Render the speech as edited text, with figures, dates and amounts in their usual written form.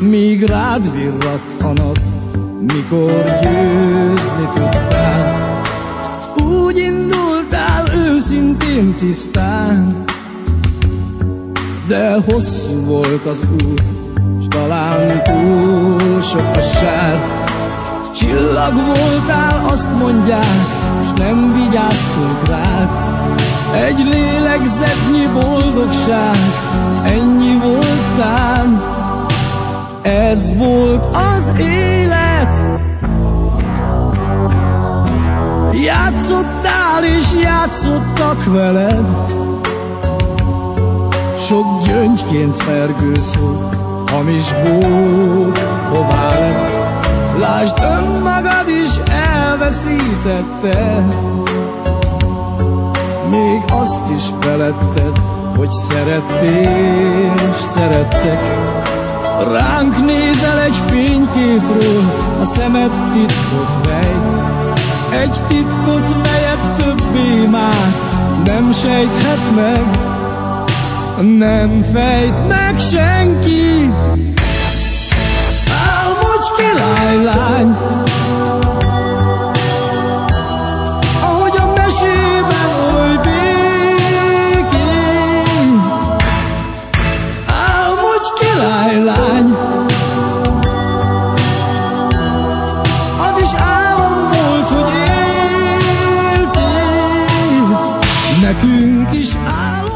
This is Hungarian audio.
míg rád virradt a nap, mikor győzni tudtál. Úgy indultál őszintén tisztán, de hosszú volt az út, s talán túl sok a sár. Csillag voltál, azt mondják, s nem vigyáztunk rád. Egy lélegzetnyi boldogság, ennyi voltál. Ez volt az élet. Játszottál és játszottak veled, sok gyöngyként fergő szó, hamis bók hová lett. Lásd, önmagad is elveszítette, még azt is feledted, hogy szerettél és szerettek. Ránk nézel egy fényképről, a szemed titkot rejt, egy titkot, melyet többé már nem sejthet meg, nem fejt meg senki. Álmodj, királylány, ahogy a mesében oly békén. Álmodj, királylány, az is álom volt, hogy éltél, nekünk is álom.